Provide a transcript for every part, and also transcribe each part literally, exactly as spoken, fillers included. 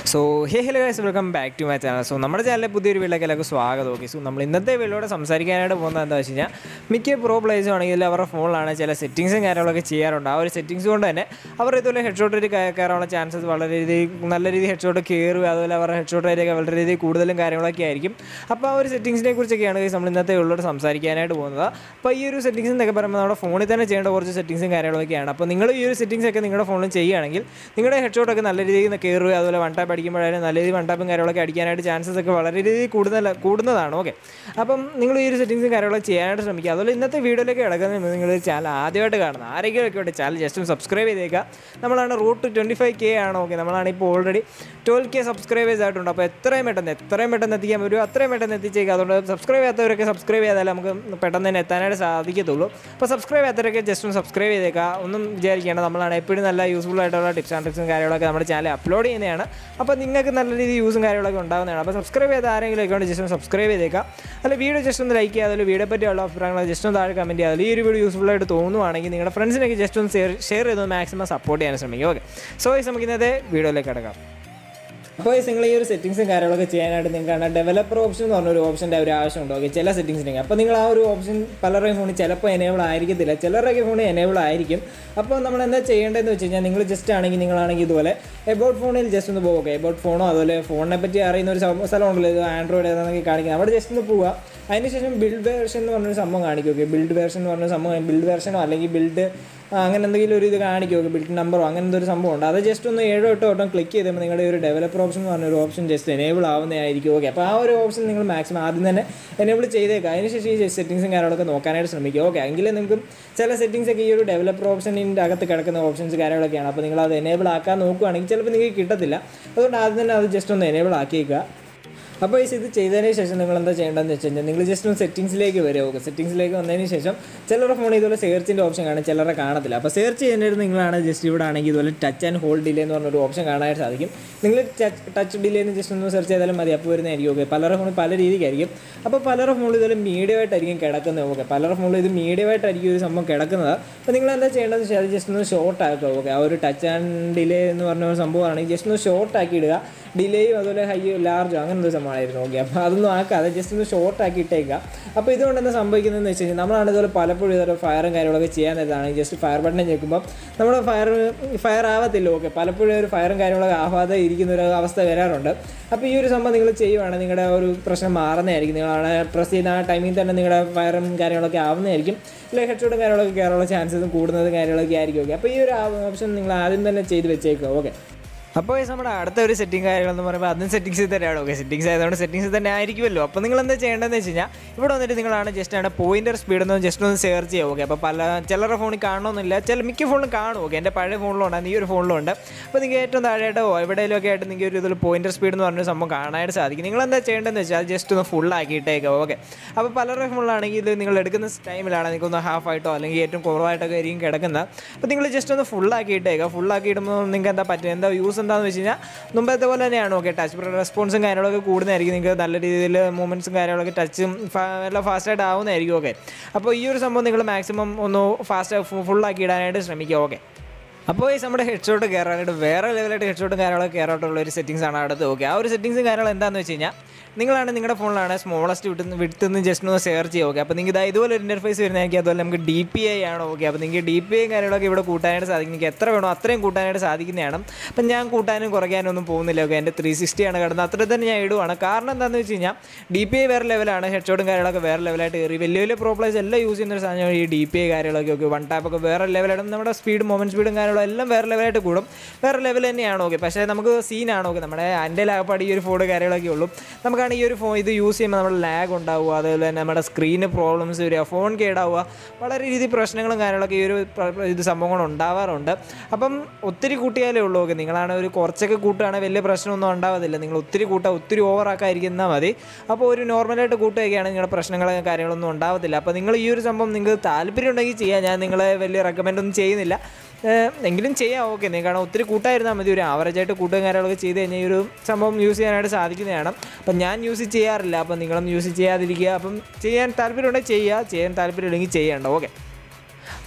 So hey hello guys, welcome back to my channel. So നമ്മുടെ ചാനലിലെ പുതിയൊരു വീട്ടിലേക്ക് എല്ലാവർക്കും സ്വാഗതം. ഓക്കെ, സോ നമ്മൾ ഇന്നത്തെ വീഡിയോടെ സംസാരിക്കാനായിട്ട് പോകുന്നത് എന്താ വെച്ച് കഴിഞ്ഞാൽ, മിക്ക പ്രോ പ്ലേയേഴ്സും ആണെങ്കിൽ അവരുടെ ഫോണിലാണ് ചില സെറ്റിങ്സും കാര്യങ്ങളൊക്കെ ചെയ്യാറുണ്ട്. ആ ഒരു സെറ്റിങ്സ് കൊണ്ട് തന്നെ അവർ ഇതുപോലെ ഹെഡ് ഷോട്ട് കയറാനുള്ള ചാൻസസ് വളരെ രീതിയിൽ നല്ല രീതിയിൽ ഹെഡ് ഷോട്ട് കയറുക, അതുപോലെ അവരുടെ ഹെഡ് ഷോട്ട് ഏരിയ വളരെ രീതിയിൽ കൂടുതലും കാര്യങ്ങളൊക്കെ ആയിരിക്കും. അപ്പോൾ ആ ഒരു സെറ്റിങ്സിനെ കുറിച്ചൊക്കെയാണ് ഗൈസ് നമ്മൾ ഇന്നത്തെ വീഡിയോടെ സംസാരിക്കാനായിട്ട് പോകുന്നത്. അപ്പോൾ ഈ ഒരു സെറ്റിങ്സ് എന്നൊക്കെ പറയുമ്പോൾ നമ്മുടെ ഫോണിൽ തന്നെ ചെയ്യേണ്ട കുറച്ച് സെറ്റിങ്സും കാര്യങ്ങളൊക്കെയാണ്. അപ്പോൾ നിങ്ങൾ ഈ ഒരു സെറ്റിങ്സ് ഒക്കെ നിങ്ങളുടെ ഫോണിൽ ചെയ്യുകയാണെങ്കിൽ നിങ്ങളുടെ ഹെഡ് ഷോട്ടൊക്കെ നല്ല രീതിയിൽ കയറുക, അതുപോലെ വൺ ടാപ്പ് അടിക്കുമ്പോഴായാലും നല്ല രീതിയിൽ വൺ ടാപ്പും കാര്യങ്ങളൊക്കെ അടിക്കാനായിട്ട് ചാൻസസ് ഒക്കെ വളരെ രീതിയിൽ കൂടുതൽ കൂടുന്നതാണ്. ഓക്കെ, അപ്പം നിങ്ങൾ ഈ ഒരു സെറ്റിങ്സും കാര്യങ്ങളൊക്കെ ചെയ്യാനായിട്ട് ശ്രമിക്കുക. അതുപോലെ ഇന്നത്തെ വീഡിയോയിലേക്ക് കിടക്കുന്നത് നിങ്ങൾ ചാനൽ ആദ്യമായിട്ട് കാണുന്നത് ആരെങ്കിലും ഒക്കെ ഉണ്ട് ചാനൽ ജസ്റ്റ് ഒന്ന് സബ്സ്ക്രൈബ് ചെയ്തേക്കുക. നമ്മളാണ് റൂട്ട് ട്വൻറ്റി ഫൈവ് കെ ആണ്. ഓക്കെ, നമ്മളാണ് ഇപ്പോൾ ഓൾറെഡി ട്വൽവ് കെ സബ്സ്ക്രൈബേഴ്സ് ആയിട്ടുണ്ട്. അപ്പോൾ എത്രയും പെട്ടെന്ന് എത്രയും പെട്ടെന്ന് എത്തിക്കാൻ പറ്റും അത്രയും പെട്ടെന്ന് എത്തിച്ചേക്കുക. അതുകൊണ്ട് സബ്സ്ക്രൈബ് ചെയ്യാത്തവരൊക്കെ സബ്സ്ക്രൈബ് ചെയ്താലേ നമുക്ക് പെട്ടെന്ന് തന്നെ എത്താനായിട്ട് സാധിക്കത്തുള്ളൂ. അപ്പോൾ സബ്സ്ക്രൈബ് ചെയ്യാത്തവരൊക്കെ ജസ്റ്റ് ഒന്ന് സബ്സ്ക്രൈബ് ചെയ്തേക്കുക. ഒന്നും വിചാരിക്കേണ്ട, നമ്മളാണ് എപ്പോഴും നല്ല യൂസ്ഫുൾ ആയിട്ടുള്ള ടിപ്സ് ആൻഡ് ട്രിക്സും കാര്യങ്ങളൊക്കെ നമ്മുടെ ചാനൽ അപ്ലോഡ് ചെയ്യുന്നതാണ്. അപ്പോൾ നിങ്ങൾക്ക് നല്ല രീതിയിൽ യൂസും കാര്യങ്ങളൊക്കെ ഉണ്ടാകുന്നതാണ്. അപ്പോൾ സബ്സ്ക്രൈബ് ചെയ്ത ആരെങ്കിലും ഒക്കെ ജസ്റ്റ് ഒന്ന് സബ്സ്ക്രൈബ് ചെയ്തേക്കാം. അല്ല വീഡിയോ ജസ്റ്റ് ഒന്ന് ലൈക്ക് ചെയ്യുക, അതിൽ വീഡിയോ പറ്റിയുള്ള അഭിപ്രായങ്ങൾ ജസ്റ്റ് ഒന്ന് താഴെ കമൻറ്റ് ചെയ്യുക. അതിൽ ഈ ഒരു വീഡിയോ യൂസ്ഫുൾ ആയിട്ട് തോന്നുവാണെങ്കിൽ നിങ്ങളുടെ ഫ്രണ്ട്സിനൊക്കെ ജസ്റ്റ് ഒന്ന് ഷെയർ ഷെയർ ചെയ്ത് മാക്സിമം സപ്പോർട്ട് ചെയ്യാൻ ശ്രമിക്കുക. ഓക്കെ, സോ ഈ നമുക്ക് ഇന്നത്തെ വീഡിയോയിലേക്ക് കിടക്കാം. അപ്പോൾ നിങ്ങൾ ഈ ഒരു സെറ്റിങ്സും കാര്യങ്ങളൊക്കെ ചെയ്യാനായിട്ട് നിങ്ങൾക്കാണ് ഡെവലപ്പർ ഓപ്ഷൻ എന്ന് പറഞ്ഞൊരു ഓപ്ഷൻ്റെ ഒരു ആവശ്യമുണ്ട്. ഓക്കെ, ചില സെറ്റിങ്സിനെങ്കിൽ അപ്പോൾ നിങ്ങൾ ആ ഒരു ഓപ്ഷൻ പലരുടെയും ഫോണിൽ ചിലപ്പോൾ എനേബിൾ ആയിരിക്കത്തില്ല, ചിലരുടെയൊക്കെ ഫോണിൽ എനേബിൾ ആയിരിക്കും. അപ്പോൾ നമ്മൾ എന്താ ചെയ്യേണ്ടതെന്ന് വെച്ച് കഴിഞ്ഞാൽ, നിങ്ങൾ ജസ്റ്റ് ആണെങ്കിൽ നിങ്ങളാണെങ്കിൽ ഇതുപോലെ എബൌട്ട് ഫോണിൽ ജസ്റ്റ് ഒന്ന് പോകുക. എബൌട്ട് ഫോണോ അതുപോലെ ഫോണിനെ പറ്റി അറിയുന്ന ഒരു സ്ഥലമുണ്ടല്ലോ, ഇത് ആൻഡ്രോയിഡ് ഏതാണെന്നൊക്കെ കാണിക്കുന്നത്, അവിടെ ജസ്റ്റ് ഒന്ന് പോവുക. അതിനുശേഷം ബിൽഡ് വേർഷൻ എന്ന് പറഞ്ഞൊരു സംഭവം കാണിക്കും. ഓക്കെ, ബിൽഡ് വേർഷൻ എന്ന് പറഞ്ഞൊരു സംഭവം, ബിൽഡ് വേർഷനോ അല്ലെങ്കിൽ ബിൽഡ് അങ്ങനെ എന്തെങ്കിലും ഒരു ഇത് കാണിക്കും. ഓക്കെ, ബിൽഡ് നമ്പറോ അങ്ങനെ എന്തൊരു സംഭവം ഉണ്ട്. അത് ജസ്റ്റ് ഒന്ന് ഏഴോ എട്ടോ വട്ടം ക്ലിക്ക് ചെയ്തുമ്പോൾ നിങ്ങളുടെ ഒരു ഡെവലപ്പർ ഓപ്ഷൻ എന്ന് പറഞ്ഞൊരു ഓപ്ഷൻ ജസ്റ്റ് എനേബിൾ ആവുന്നതായിരിക്കും. ഓക്കെ, അപ്പോൾ ആ ഒരു ഓപ്ഷൻ നിങ്ങൾ മാക്സിമം ആദ്യം തന്നെ എനേബിൾ ചെയ്തേക്കുക. അതിനുശേഷം ഈ സെറ്റിങ്സും കാര്യങ്ങളൊക്കെ നോക്കാനായിട്ട് ശ്രമിക്കുക. ഓക്കെ, എങ്കിലും നിങ്ങൾക്ക് ചില സെറ്റിങ്സ് ഒക്കെ ഈ ഒരു ഡെവലപ്പർ ഓപ്ഷനിൻ്റെ അകത്ത് കിടക്കുന്ന ഓപ്ഷൻസ് കാര്യങ്ങളൊക്കെയാണ്. അപ്പോൾ നിങ്ങൾ അത് എനേബിൾ ആക്കാൻ നോക്കുകയാണെങ്കിൽ ചിലപ്പോൾ നിങ്ങൾക്ക് കിട്ടത്തില്ല. അതുകൊണ്ട് ആദ്യം തന്നെ അത് ജസ്റ്റ് ഒന്ന് എനേബിൾ ആക്കിയേക്കുക. അപ്പോൾ ഈ ഇത് ചെയ്തതിന് ശേഷം നിങ്ങൾ എന്താ ചെയ്യേണ്ടതെന്ന് വെച്ച് കഴിഞ്ഞാൽ, നിങ്ങൾ ജസ്റ്റ് ഒന്ന് സെറ്റിങ്സിലേക്ക് വരിക. ഓക്കെ, സെറ്റിങ്സിലേക്ക് വന്നതിന് ശേഷം ചിലരുടെ ഫോണിൽ ഇതുപോലെ സെർച്ചിൻ്റെ ഓപ്ഷൻ കാണും, ചിലരുടെ കാണത്തില്ല. അപ്പോൾ സെർച്ച് ചെയ്യുന്നതിന് നിങ്ങളാണ് ജസ്റ്റ് ഇവിടെ ആണെങ്കിൽ ഇതുപോലെ ടച്ച് ആൻഡ് ഹോൾഡ് ഡിലേ എന്ന് പറഞ്ഞൊരു ഓപ്ഷൻ കാണാനായിട്ട് സാധിക്കും. നിങ്ങൾ ടച്ച് ഡിലേ എന്ന് ജസ്റ്റ് ഒന്ന് സെർച്ച് ചെയ്താലും മതി, അപ്പോൾ വരുന്നതായിരിക്കും. ഓക്കെ, പലരുടെ ഫോണിൽ പല രീതിക്കായിരിക്കും. അപ്പോൾ പലരുടെ ഫോണിൽ ഇതുപോലെ മീഡിയമായിട്ടായിരിക്കും കിടക്കുന്നത്. ഓക്കെ, പലരുടെ ഫോണിൽ ഇത് മീഡിയമായിട്ടായിരിക്കും ഒരു സംഭവം കിടക്കുന്നത്. അപ്പോൾ നിങ്ങൾ എന്താ ചെയ്യേണ്ടതെന്ന് വെച്ചാൽ അത് ജസ്റ്റ് ഒന്ന് ഷോർട്ട് ആക്കുക. ഓക്കെ, ആ ഒരു ടച്ച് ആൻഡ് ഡിലേ എന്ന് പറഞ്ഞ ഒരു സംഭവമാണെങ്കിൽ ജസ്റ്റ് ഒന്ന് ഷോർട്ട് ആക്കി ഇടുക. ഡിലേയും അതുപോലെ ഹൈ ലാർജോ അങ്ങനെ ഒരു സംഭവമായിരുന്നു. ഓക്കെ, അപ്പോൾ അതൊന്നും ആക്കാതെ ജസ്റ്റ് ഒന്ന് ഷോർട്ട് ആക്കി ഇട്ടേക്കുക. അപ്പോൾ ഇതുകൊണ്ട് എന്താ സംഭവിക്കുന്നതെന്ന് വെച്ച് കഴിഞ്ഞാൽ, നമ്മളാണ് ഇതുപോലെ പലപ്പോഴും ഇതുപോലെ ഫയറും കാര്യങ്ങളൊക്കെ ചെയ്യാൻ നേരത്താണ് ജസ്റ്റ് ഫയർ ബട്ടൺ ഞെക്കുമ്പോൾ നമ്മുടെ ഫയർ ഫയർ ആവത്തില്ല. ഓക്കെ, പലപ്പോഴും ഒരു ഫയറും കാര്യങ്ങളൊക്കെ ആവാതെ ഇരിക്കുന്ന ഒരു അവസ്ഥ വരാറുണ്ട്. അപ്പോൾ ഈ ഒരു സംഭവം നിങ്ങൾ ചെയ്യുവാണെങ്കിൽ നിങ്ങളുടെ ഒരു പ്രശ്നം മാറുന്നതായിരിക്കും. നിങ്ങളാണ് പ്രസ് ചെയ്യുന്ന ആ ടൈമിൽ തന്നെ നിങ്ങളുടെ ഫയറും കാര്യങ്ങളൊക്കെ ആവുന്നതായിരിക്കും. ഇല്ല ഹെഡ് ഷോട്ടും കാര്യങ്ങളൊക്കെ കയറാനുള്ള ചാൻസസും കൂടുന്നതും കാര്യങ്ങളൊക്കെ ആയിരിക്കും. ഓക്കെ, അപ്പോൾ ഈ ഒരു ഓപ്ഷൻ നിങ്ങൾ ആദ്യം തന്നെ ചെയ്ത് വെച്ചേക്കുക. ഓക്കെ, അപ്പോൾ നമ്മുടെ അടുത്ത ഒരു സെറ്റിംഗ് കാര്യങ്ങളെന്ന് പറയുമ്പോൾ അതും സെറ്റിങ്സിൽ തന്നെയാണ്. ഓക്കെ, സെറ്റിങ്സ് ആയതുകൊണ്ട് സെറ്റിങ്സിൽ തന്നെ ആയിരിക്കുമല്ലോ. അപ്പോൾ നിങ്ങൾ എന്താ ചെയ്യേണ്ടതെന്ന് വെച്ച് കഴിഞ്ഞാൽ, ഇവിടെ വന്നിട്ട് നിങ്ങളാണ് ജസ്റ്റ് ആണ് പോയിൻ്റർ സ്പീഡ് എന്ന് ജസ്റ്റ് ഒന്ന് സെർച്ച് ചെയ്യുക. ഓക്കെ, അപ്പോൾ പല ചിലരുടെ ഫോണിൽ കാണണമെന്നില്ല, ചില മിക്ക ഫോണിലും കാണും. ഓക്കെ, എൻ്റെ പഴയ ഫോണിലും ഉണ്ടായിരുന്നു, ഈ ഒരു ഫോണിലും ഉണ്ട്. അപ്പോൾ നിങ്ങൾക്ക് ഏറ്റവും താഴെയായിട്ടോ എവിടെയെങ്കിലുമൊക്കെ ആയിട്ട് നിങ്ങൾക്ക് ഒരു ഇതിൽ പോയിൻ്റർ സ്പീഡ് എന്ന് പറഞ്ഞൊരു സംഭവം കാണാനായിട്ട് സാധിക്കും. നിങ്ങൾ എന്താ ചെയ്യേണ്ടതെന്ന് വെച്ചാൽ ജസ്റ്റ് ഒന്ന് ഫുൾ ആക്കിയിട്ടേക്കുക. ഓക്കെ, അപ്പോൾ പലരുടെ ഫോണിലാണെങ്കിൽ ഇത് നിങ്ങൾ എടുക്കുന്ന ടൈമിലാണ് നിങ്ങൾക്കൊന്ന് ഹാഫ് ആയിട്ടോ അല്ലെങ്കിൽ ഏറ്റവും കുറവായിട്ടൊക്കെ ആയിരിക്കും കിടക്കുന്നത്. അപ്പോൾ നിങ്ങൾ ജസ്റ്റ് ഒന്ന് ഫുൾ ആക്കിയിട്ടേക്കുക. ഫുൾ ആക്കിയിടുമ്പോൾ നിങ്ങൾക്ക് എന്താ പറ്റുക, എന്താ യൂസ് എന്താണെന്ന് വെച്ച് കഴിഞ്ഞാൽ, മുമ്പത്തെ പോലെ തന്നെയാണ്. ഓക്കെ, ടച്ച് റെസ്പോൺസും കാര്യങ്ങളൊക്കെ കൂടുന്നതായിരിക്കും. നിങ്ങൾക്ക് നല്ല രീതിയിൽ മൂവ്മെൻറ്റ്സും കാര്യങ്ങളൊക്കെ ടച്ചും എല്ലാം ഫാസ്റ്റായിട്ട് ആവുന്നതായിരിക്കും. ഓക്കെ, അപ്പോൾ ഈ ഒരു സംഭവം നിങ്ങൾ മാക്സിമം ഒന്ന് ഫാസ്റ്റ് ഫുള്ളാക്കി ഇടാനായിട്ട് ശ്രമിക്കുക. ഓക്കെ, അപ്പോൾ ഈ നമ്മുടെ ഹെഡ് ഷോട്ട് കയറാനായിട്ട് വേറെ ലെവലായിട്ട് ഹെഡ് ഷോട്ടും കാര്യങ്ങളൊക്കെ കയറായിട്ടുള്ള ഒരു സെറ്റിങ്സ് ആണ് അടുത്ത്. ഓക്കെ, ആ ഒരു സെറ്റിങ്സും കാര്യങ്ങൾ എന്താണെന്ന് വെച്ച് കഴിഞ്ഞാൽ, നിങ്ങളാണ് നിങ്ങളുടെ ഫോണിലാണ് സ്മോളസ്റ്റ് വിട്ട് വിട്ടുന്ന് ജസ്റ്റ് ഒന്ന് സെർച്ച് ചെയ്യുക. ഓക്കെ, അപ്പോൾ നിങ്ങൾക്ക് ഇതാ ഇതുപോലെ ഒരു ഇൻ്റർഫേസ് വരുന്നതായിരിക്കും. അതുപോലെ നമുക്ക് ഡി പി ഐ ആണ്. ഓക്കെ, അപ്പോൾ നിങ്ങൾക്ക് ഡി പി ഐ കാര്യങ്ങളൊക്കെ ഇവിടെ കൂട്ടാനായിട്ട് സാധിക്കും. നിങ്ങൾക്ക് എത്ര വേണോ അത്രയും കൂട്ടാനായിട്ട് സാധിക്കുന്നതാണ്. അപ്പം ഞാൻ കൂട്ടാനും കുറയ്ക്കാനും ഒന്നും പോകുന്നില്ല. ഓക്കെ, എൻ്റെ ത്രീ സിക്സ്റ്റി ആണ് കിടന്നത്, അത്ര തന്നെ ഞാൻ ഇടുവാണ്. കാരണം എന്താണെന്ന് വെച്ച് കഴിഞ്ഞാൽ, ഡി പി ഐ വേറെ ലെവലാണ്, ഹെഡ് ഷോട്ടും കാര്യങ്ങളൊക്കെ വേറെ ലെവലായിട്ട് കയറി. വലിയ വലിയ പ്രോ പ്ലേയേഴ്സ് എല്ലാം യൂസ് ചെയ്യുന്ന ഒരു സാധനമാണ് ഈ ഡി പി ഐ കാര്യങ്ങളൊക്കെ. ഓക്കെ, വൺ ടാപ്പൊക്കെ വേറെ ലെവലാണ്. നമ്മുടെ സ്പീഡ് മൊമെൻറ്റ് സ്പീഡും കാര്യങ്ങളും എല്ലാം വേറെ ലെവലായിട്ട് കൂടും, വേറെ ലെവൽ തന്നെയാണ്. ഓക്കെ, പക്ഷേ നമുക്ക് സീനാണ്. ഓക്കെ, നമ്മുടെ എൻ്റെ ലാപ്പാട് ഈ ഒരു ഫോൺ കാര്യങ്ങളൊക്കെ ഉള്ളൂ. നമുക്കാണ് ഈ ഒരു ഫോൺ ഇത് യൂസ് ചെയ്യുമ്പോൾ നമ്മുടെ ലാഗ് ഉണ്ടാവുക, അതുപോലെ തന്നെ നമ്മുടെ സ്ക്രീന് പ്രോബ്ലംസ് വരിക, ഫോൺ കേടാവുക, വളരെ രീതിയിൽ പ്രശ്നങ്ങളും കാര്യങ്ങളൊക്കെ ഈ ഒരു ഇത് സംഭവങ്ങൾ ഉണ്ടാവാറുണ്ട്. അപ്പം ഒത്തിരി കൂട്ടിയാലേ ഉള്ളൂ. ഓക്കെ, നിങ്ങളാണ് ഒരു കുറച്ചൊക്കെ കൂട്ടുകയാണെങ്കിൽ വലിയ പ്രശ്നമൊന്നും ഉണ്ടാവത്തില്ല. നിങ്ങൾ ഒത്തിരി കൂട്ടുക, ഒത്തിരി ഓവറാക്കാതിരിക്കുന്നാൽ മതി. അപ്പോൾ ഒരു നോർമലായിട്ട് കൂട്ടുകയൊക്കെയാണ് നിങ്ങളുടെ പ്രശ്നങ്ങളും കാര്യങ്ങളൊന്നും ഉണ്ടാവത്തില്ല. അപ്പോൾ നിങ്ങൾ ഈ ഒരു സംഭവം നിങ്ങൾക്ക് താല്പര്യം ഉണ്ടെങ്കിൽ ചെയ്യാം. ഞാൻ നിങ്ങളെ വലിയ റെക്കമെൻഡ് ഒന്നും ചെയ്യുന്നില്ല, എങ്കിലും ചെയ്യാം. ഓക്കെ, നിങ്ങൾക്ക് ഒത്തിരി കൂട്ടായിരുന്നാൽ മതി. ഒരു ആവറേജായിട്ട് കൂട്ടും കാര്യങ്ങളൊക്കെ ചെയ്ത് കഴിഞ്ഞാൽ ഈ ഒരു സംഭവം യൂസ് ചെയ്യാനായിട്ട് സാധിക്കുന്നതാണ്. അപ്പം ഞാൻ യൂസ് ചെയ്യാറില്ല, അപ്പം നിങ്ങളും യൂസ് ചെയ്യാതിരിക്കുക. അപ്പം ചെയ്യാൻ താല്പര്യമുണ്ടെങ്കിൽ ചെയ്യുക, ചെയ്യാൻ താല്പര്യമില്ലെങ്കിൽ ചെയ്യേണ്ട. ഓക്കെ,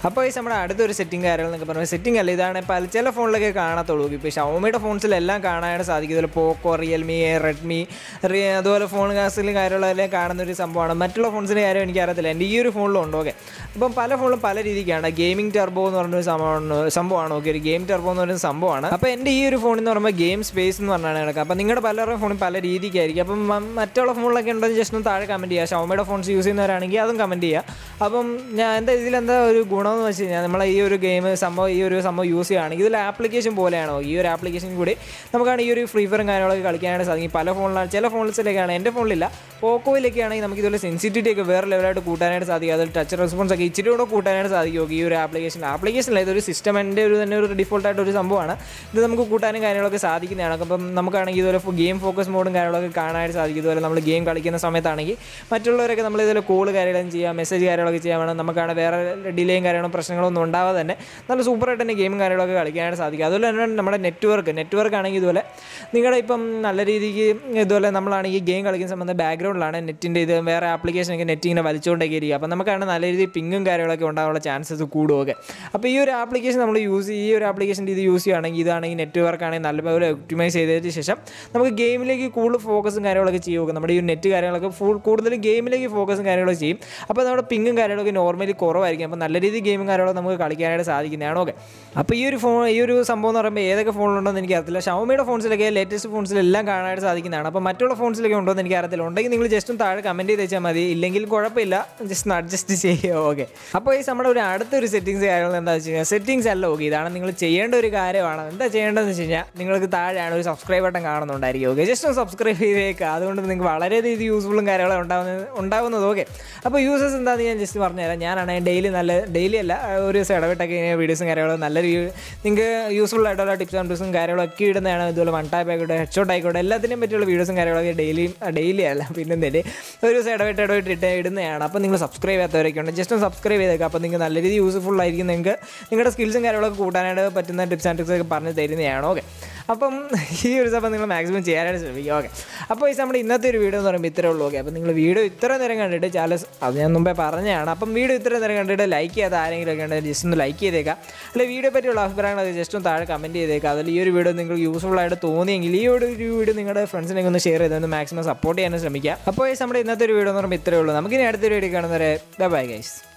അപ്പോൾ ഈ നമ്മുടെ അടുത്തൊരു സെറ്റിംഗ് കാര്യങ്ങൾ എന്നൊക്കെ പറഞ്ഞാൽ സെറ്റിംഗ് അല്ല, ഇതാണ് പല ചില ഫോണിലൊക്കെ കാണത്തുള്ളൂ. ഇപ്പോൾ ഷവോമിയുടെ ഫോൺസിലെല്ലാം കാണാനായിട്ട് സാധിക്കും. അതുപോലെ പോക്കോ, റിയൽമി, റെഡ്മി, അതുപോലെ ഫോൺ കാസിലും കാര്യങ്ങളെല്ലാം കാണുന്നൊരു സംഭവമാണ്. മറ്റുള്ള ഫോൺസിൻ്റെ കാര്യം എനിക്കറിയത്തില്ല, എൻ്റെ ഈ ഒരു ഫോണിലും ഉണ്ട്. ഓക്കെ, അപ്പം പല ഫോണിലും പല രീതിക്കാണ്. ഗെയിമിംഗ് ടെർബോ എന്ന് പറഞ്ഞൊരു സംഭവമാണ് സംഭവമാണ് ഓക്കെ ഒരു ഗെയിം ടെർബോ എന്ന് പറയുന്ന സംഭവമാണ്. അപ്പോൾ എൻ്റെ ഈ ഒരു ഫോൺ എന്ന് പറയുമ്പോൾ ഗെയിം സ്പേസ് എന്ന് പറഞ്ഞാണ് കിടക്കുക. അപ്പോൾ നിങ്ങളുടെ പലരുടെ ഫോണിൽ പല രീതിക്കായിരിക്കും. അപ്പം മറ്റുള്ള ഫോണിലൊക്കെ ഉണ്ടെന്ന് ജസ്റ്റ് ഒന്ന് താഴെ കമൻറ്റ് ചെയ്യുക. ഷവോമിയുടെ ഫോൺസ് യൂസ് ചെയ്യുന്നവരാണെങ്കിൽ അതും കമൻറ്റ് ചെയ്യുക. അപ്പം ഞാൻ എന്താ ഇതിലെന്താ ഒരു ഗുണമെന്ന് വെച്ച് കഴിഞ്ഞാൽ നമ്മളെ ഈ ഒരു ഗെയിം സംഭവം ഈ ഒരു സംഭവം യൂസ് ചെയ്യുകയാണെങ്കിൽ ഇതിൽ ആപ്ലിക്കേഷൻ പോലെയാണോ ഈ ഒരു ആപ്ലിക്കേഷൻ കൂടി നമുക്കാണ് ഈ ഒരു ഫ്രീ ഫയറും കാര്യങ്ങളൊക്കെ കളിക്കാനായിട്ട് സാധിക്കും. പല ഫോണിലാണ്, ചില ഫോൺസിലേക്കാണ്, എൻ്റെ ഫോണിലില്ല, പോക്കോയിലൊക്കെ ആണെങ്കിൽ നമുക്ക് ഇതുപോലെ സെൻസിറ്റിവിറ്റി ഒക്കെ വേറെ ലെവലായിട്ട് കൂട്ടാനായിട്ട് സാധിക്കും. അതിൽ ടച്ച് റെസ്പോൺസ് ഒക്കെ ഇച്ചിരി കൂടെ കൂട്ടാനായിട്ട് സാധിക്കും ഈ ഒരു ആപ്ലിക്കേഷൻ ആപ്ലിക്കേഷനിൽ ഇതൊരു സിസ്റ്റമിൻ്റെ ഒരു തന്നെ ഒരു ഡിഫോൾട്ടായിട്ട് ഒരു സംഭവമാണ്. ഇത് നമുക്ക് കൂട്ടാനും കാര്യങ്ങളൊക്കെ സാധിക്കുന്നതാണ്. അപ്പം നമുക്കാണെങ്കിൽ ഇതുപോലെ ഗെയിം ഫോക്കസ് മോഡും കാര്യങ്ങളൊക്കെ കാണാനായിട്ട് സാധിക്കും. ഇതുപോലെ നമ്മൾ ഗെയിം കളിക്കുന്ന സമയത്താണെങ്കിൽ മറ്റുള്ളവരൊക്കെ നമ്മൾ ഇതുപോലെ കോൾ കാര്യങ്ങളും ചെയ്യാം, മെസ്സേജ് കാര്യങ്ങളൊക്കെ ചെയ്യാൻ വേണം. നമുക്കാണ് വേറെ ഡിലേയും കാര്യങ്ങളും പ്രശ്നങ്ങളൊന്നും ഉണ്ടാവാതെ തന്നെ നല്ല സൂപ്പറായിട്ട് തന്നെ ഗെയിം കാര്യങ്ങളൊക്കെ കളിക്കാനായിട്ട് സാധിക്കും. അതുപോലെ തന്നെ നമ്മുടെ നെറ്റ്വർക്ക് നെറ്റ്വർക്ക് ആണെങ്കിൽ ഇതുപോലെ നിങ്ങളുടെ ഇപ്പം നല്ല രീതിക്ക് ഇതുപോലെ നമ്മളാണെങ്കിൽ ഗെയിം കളിക്കുന്ന സംബന്ധം ബാക്ക്ഗ്രൗണ്ടിലാണ് നെറ്റിൻ്റെ ഇത് വേറെ ആപ്ലിക്കേഷനൊക്കെ നെറ്റ് ഇങ്ങനെ വലിച്ചുകൊണ്ടൊക്കെ ഇരിക്കുക. അപ്പം നമുക്കാണ് നല്ല രീതിയിൽ പിങ്ങും കാര്യങ്ങളൊക്കെ ഉണ്ടാകാനുള്ള ചാൻസസ് കൂടുമൊക്കെ. അപ്പോൾ ഈ ഒരു ആപ്ലിക്കേഷൻ നമ്മൾ യൂസ് ഈ ഒരു ആപ്ലിക്കേഷൻ്റെ ഇത് യൂസ് ചെയ്യുകയാണെങ്കിൽ ഇതാണെങ്കിൽ നെറ്റ്വർക്ക് ആണെങ്കിൽ നല്ലപോലെ ഒപ്റ്റിമൈസ് ചെയ്തതിന് ശേഷം നമുക്ക് ഗെയിമിലേക്ക് കൂടുതൽ ഫോക്കസും കാര്യങ്ങളൊക്കെ ചെയ്യുക. നമ്മുടെ ഈ നെറ്റ് കാര്യങ്ങളൊക്കെ ഫുൾ കൂടുതൽ ഗെയിമിലേക്ക് ഫോക്കസും കാര്യങ്ങളൊക്കെ ചെയ്യും. അപ്പോൾ നമ്മുടെ പിങ്ങും കാര്യങ്ങളൊക്കെ നോർമലി കുറവായിരിക്കും. അപ്പോൾ നല്ല രീതിയിൽ ഗെയിമും കാര്യങ്ങളൊക്കെ നമുക്ക് കളിക്കാനായിട്ട് സാധിക്കുന്നതാണ്. ഓക്കെ, അപ്പോൾ ഈ ഒരു ഫോൺ ഈ ഒരു സംഭവം എന്ന് പറയുമ്പോൾ ഏതൊക്കെ ഫോണിലുണ്ടോയെന്ന് എനിക്ക് അറിയത്തില്ല. ഷവോമിയുടെ ഫോൺസിലൊക്കെ ലേറ്റസ്റ്റ് ഫോൺസിലെല്ലാം കാണാനായിട്ട് സാധിക്കുന്നതാണ്. അപ്പോൾ മറ്റുള്ള ഫോൺസിലൊക്കെ ഉണ്ടോ എന്ന് എനിക്ക് അറിയത്തില്ല. ഉണ്ടെങ്കിൽ നിങ്ങൾ ജസ്റ്റ് ഒന്ന് താഴെ കമൻറ്റ് ചെയ്ത് വെച്ചാൽ മതി, ഇല്ലെങ്കിൽ കുഴപ്പമില്ല, ജസ്റ്റ് ഒന്ന് അഡ്ജസ്റ്റ് ചെയ്യുക. ഓക്കെ, അപ്പോൾ ഈ നമ്മുടെ ഒരു അടുത്തൊരു സെറ്റിംഗ്സ് കാര്യങ്ങൾ എന്താ വെച്ച് കഴിഞ്ഞാൽ സെറ്റിംഗ്സ് അല്ല. ഓക്കെ, ഇതാണ് നിങ്ങൾ ചെയ്യേണ്ട ഒരു കാര്യമാണ്. എന്താ ചെയ്യേണ്ടതെന്ന് വെച്ച് കഴിഞ്ഞാൽ നിങ്ങൾക്ക് താഴെയാണ് ഒരു സബ്സ്ക്രൈബ് ബട്ടൺ കാണുന്നുണ്ടായിരിക്കും. ഓക്കെ, ജസ്റ്റ് ഒന്ന് സബ്സ്ക്രൈബ് ചെയ്തേക്കുക. അതുകൊണ്ട് നിങ്ങൾക്ക് വളരെയധികം യൂസ്ഫുള്ളും കാര്യങ്ങളും ഉണ്ടാകുന്നത് ഉണ്ടാകുന്നത് ഓക്കെ. അപ്പോൾ യൂസേഴ്സ് എന്താണെന്ന് ഞാൻ ജസ്റ്റ് പറഞ്ഞുതരാം. ഞാനാണ് ഡെയിലി നല്ല ഡെയിലി അല്ല ഒരു ദിവസം ഇടവിട്ടൊക്കെ ഇങ്ങനെ വീഡിയോസും കാര്യങ്ങളും നല്ല നിങ്ങൾക്ക് യൂസ്ഫുൾ ആയിട്ടുള്ള ടിപ്സ് ആൻഡ് ടിപ്സും കാര്യങ്ങളൊക്കെ ഇടുന്നതാണ്. ഇതുപോലെ വൺ ടാപ്പ് ആയിക്കോട്ടെ, ഹെഡ് ഷോട്ട് ആയിക്കോട്ടെ, എല്ലാത്തിനും പറ്റിയുള്ള വീഡിയോസും കാര്യങ്ങളൊക്കെ ഡെയിലി ഡെയിലി അല്ല പിന്നെ തന്നെ ഒരു ദിവസം ഇടവിട്ട് ഇടവിട്ട് ഇട്ട് ഇടുന്നതാണ്. അപ്പോൾ നിങ്ങൾ സബ്സ്ക്രൈബ് ചെയ്യാത്തവരൊക്കെ ഉണ്ട്, ജസ്റ്റ് ഒന്ന് സബ്സ്ക്രൈബ് ചെയ്തേക്കുക. അപ്പോൾ നിങ്ങൾക്ക് നല്ല രീതിയിൽ യൂസ്ഫുൾ ആയിരിക്കും. നിങ്ങൾക്ക് നിങ്ങളുടെ സ്കിൽസും കാര്യങ്ങളൊക്കെ കൂട്ടാനായിട്ട് പറ്റുന്ന ടിപ്സ് ആൻഡ് ടിപ്സ് ഒക്കെ പറഞ്ഞ് തരുന്നതാണ്. ഓക്കെ, അപ്പം ഈ ഒരു സമയം നിങ്ങൾ മാക്സിമം ചെയ്യാനായിട്ട് ശ്രമിക്കുക. ഓക്കെ, അപ്പോൾ ഈ നമ്മുടെ ഇന്നത്തെ ഒരു വീഡിയോ എന്ന് പറയുമ്പോൾ ഇത്രേ ഉള്ളൂ. ഓക്കെ, അപ്പോൾ നിങ്ങൾ വീഡിയോ ഇത്ര നേരം കണ്ടിട്ട് ചാനൽ അത് ഞാൻ മുമ്പേ പറഞ്ഞതാണ്. അപ്പം വീഡിയോ ഇത്ര നേരം കണ്ടിട്ട് ലൈക്ക് ചെയ്യാത്ത ആരെങ്കിലും ഒക്കെ ഉണ്ടെങ്കിൽ ജസ്റ്റ് ഒന്ന് ലൈക്ക് ചെയ്തേക്കാം. അല്ലെങ്കിൽ വീഡിയോ പറ്റിയുള്ള അഭിപ്രായങ്ങളൊക്കെ ജസ്റ്റ് ഒന്ന് താഴെ കമൻറ്റ് ചെയ്തേക്കാം. അതിൽ ഈ ഒരു വീഡിയോ നിങ്ങൾക്ക് യൂസ്ഫുൾ ആയിട്ട് തോന്നിയെങ്കിൽ ഈ ഒരു വീഡിയോ നിങ്ങളുടെ ഫ്രണ്ട്സിനൊക്കെ ഒന്ന് ഷെയർ ചെയ്തൊന്ന് മാക്സിമം സപ്പോർട്ട് ചെയ്യാനും ശ്രമിക്കുക. അപ്പോൾ ഈ നമ്മുടെ ഇന്നത്തെ ഒരു വീഡിയോ എന്ന് പറയുമ്പോൾ ഇത്രേ ഉള്ളൂ. നമുക്കിനി അടുത്തൊരു വീഡിയോ കാണുന്നവരെ ബൈ ബൈ ഗൈസ്.